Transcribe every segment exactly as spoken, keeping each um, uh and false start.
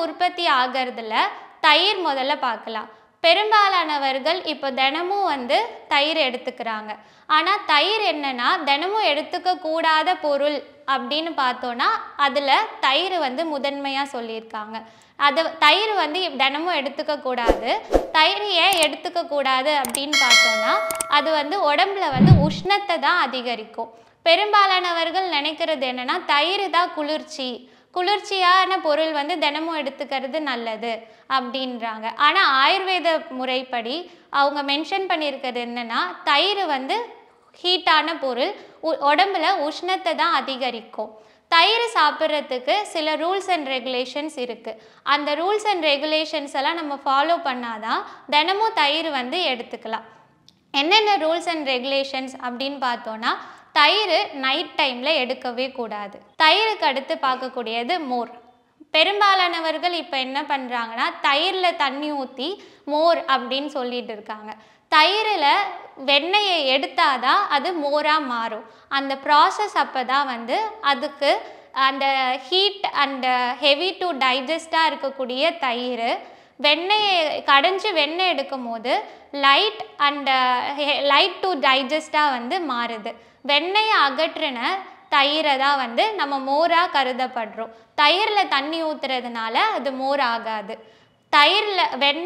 உற்பத்தி ஆகிறதுல தயிர் முதல்ல பார்க்கலாம். பெரும்பாலானவர்கள் இப்போ தினமும் வந்து தயிர் எடுத்துக்கிறாங்க. ஆனால் தயிர் என்னன்னா தினமும் எடுத்துக்க கூடாத பொருள் அப்படின்னு பார்த்தோன்னா அதில் தயிர் வந்து முதன்மையாக சொல்லியிருக்காங்க. அது தயிர் வந்து தினமும் எடுத்துக்க கூடாது. தயிர் ஏன் எடுத்துக்க கூடாது அப்படின்னு பார்த்தோன்னா அது வந்து உடம்புல வந்து உஷ்ணத்தை தான் அதிகரிக்கும். பெரும்பாலானவர்கள் நினைக்கிறது என்னன்னா தயிர் தான் குளிர்ச்சி, குளிர்ச்சியான பொருள் வந்து தினமும் எடுத்துக்கிறது நல்லது அப்படின்றாங்க. ஆனால் ஆயுர்வேத முறைப்படி அவங்க மென்ஷன் பண்ணியிருக்கிறது என்னென்னா தயிர் வந்து ஹீட்டான பொருள், உடம்புல உஷ்ணத்தை தான் அதிகரிக்கும். தயிர் சாப்பிட்றதுக்கு சில ரூல்ஸ் அண்ட் ரெகுலேஷன்ஸ் இருக்குது. அந்த ரூல்ஸ் அண்ட் ரெகுலேஷன்ஸ் எல்லாம் நம்ம ஃபாலோ பண்ணாதான் தினமும் தயிர் வந்து எடுத்துக்கலாம். என்னென்ன ரூல்ஸ் அண்ட் ரெகுலேஷன்ஸ் அப்படின்னு பார்த்தோன்னா தயிர் நைட் டைமில் எடுக்கவே கூடாது. தயிருக்கு அடுத்து பார்க்கக்கூடியது மோர். பெரும்பாலானவர்கள் இப்போ என்ன பண்ணுறாங்கன்னா தயிரில் தண்ணி ஊற்றி மோர் அப்படின்னு சொல்லிட்டு இருக்காங்க. தயிரில் வெண்ணெயை எடுத்தாதான் அது மோராக மாறும். அந்த ப்ராசஸ் அப்போ தான் வந்து அதுக்கு அந்த ஹீட் அண்ட் ஹெவி டு டைஜஸ்டாக இருக்கக்கூடிய தயிர் வெண்ணெயை கடைஞ்சி வெண்ணெய் எடுக்கும் போது லைட் அண்ட் லைட் டு டைஜஸ்டாக வந்து மாறுது. வெண்ணெயை அகற்றின தயிரை தான் வந்து நம்ம மோராக கருதப்படுறோம். தயிரில் தண்ணி ஊற்றுறதுனால அது மோர் ஆகாது. தயிரில் வெண்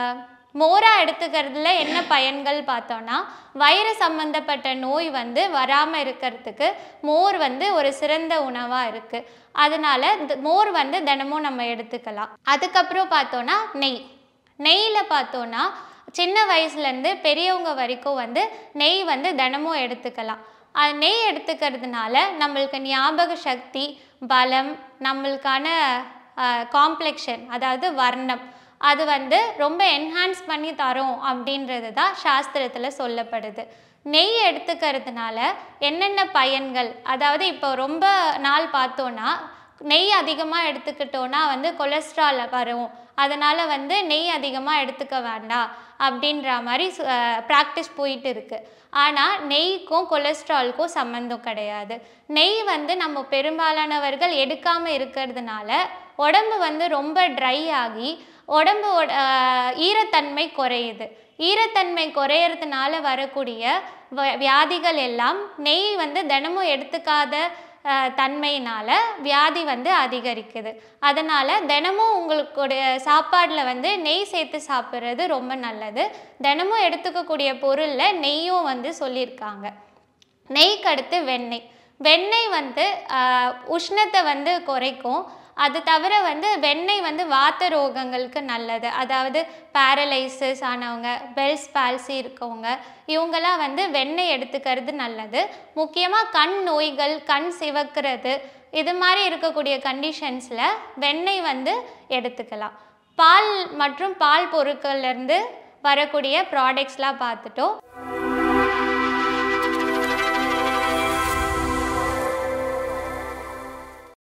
மோராக எடுத்துக்கிறதுல என்ன பயன்கள் பார்த்தோன்னா வயிறு சம்மந்தப்பட்ட நோய் வந்து வராமல் இருக்கிறதுக்கு மோர் வந்து ஒரு சிறந்த உணவாக இருக்குது. அதனால மோர் வந்து தினமும் நம்ம எடுத்துக்கலாம். அதுக்கப்புறம் பார்த்தோன்னா நெய். நெய்யில் பார்த்தோன்னா சின்ன வயசுலேருந்து பெரியவங்க வரைக்கும் வந்து நெய் வந்து தினமும் எடுத்துக்கலாம். அது நெய் எடுத்துக்கிறதுனால நம்மளுக்கு ஞாபக சக்தி, பலம், நம்மளுக்கான காம்ப்ளெக்ஷன் அதாவது வர்ணம் அது வந்து ரொம்ப என்ஹான்ஸ் பண்ணி தரும் அப்படின்றது தான் சாஸ்திரத்தில் சொல்லப்படுது. நெய் எடுத்துக்கிறதுனால என்னென்ன பயன்கள், அதாவது இப்போ ரொம்ப நாள் பார்த்தோன்னா நெய் அதிகமாக எடுத்துக்கிட்டோன்னா வந்து கொலஸ்ட்ரால் வரும், அதனால் வந்து நெய் அதிகமாக எடுத்துக்க வேண்டாம் அப்படின்ற மாதிரி ப்ராக்டிஸ் போயிட்டு இருக்குது. ஆனால் நெய்க்கும் கொலஸ்ட்ராலுக்கும் சம்மந்தம் கிடையாது. நெய் வந்து நம்ம பெரும்பாலானவர்கள் எடுக்காமல் இருக்கிறதுனால உடம்பு வந்து ரொம்ப ட்ரை ஆகி உடம்பு ஈரத்தன்மை குறையுது. ஈரத்தன்மை குறையிறதுனால வரக்கூடிய வியாதிகள் எல்லாம் நெய் வந்து தினமும் எடுத்துக்காத தன்மையினால் வியாதி வந்து அதிகரிக்குது. அதனால் தினமும் உங்களுடைய சாப்பாடில் வந்து நெய் சேர்த்து சாப்பிட்றது ரொம்ப நல்லது. தினமும் எடுத்துக்கக்கூடிய பொருளில் நெய்யும் வந்து சொல்லியிருக்காங்க. நெய்க்கு அடுத்து வெண்ணெய். வெண்ணெய் வந்து உஷ்ணத்தை வந்து குறைக்கும். அது தவிர வந்து வெண்ணெய் வந்து வாத்த ரோகங்களுக்கு நல்லது. அதாவது பேரலைசிஸ் ஆனவங்க, பெல்ஸ் பால்சி இருக்கவங்க, இவங்கெல்லாம் வந்து வெண்ணெய் எடுத்துக்கிறது நல்லது. முக்கியமாக கண் நோய்கள், கண் சிவக்கிறது, இது மாதிரி இருக்கக்கூடிய கண்டிஷன்ஸில் வெண்ணெய் வந்து எடுத்துக்கலாம். பால் மற்றும் பால் பொருட்கள்லேருந்து வரக்கூடிய ப்ராடக்ட்ஸ்லாம் பார்த்துட்டோம்.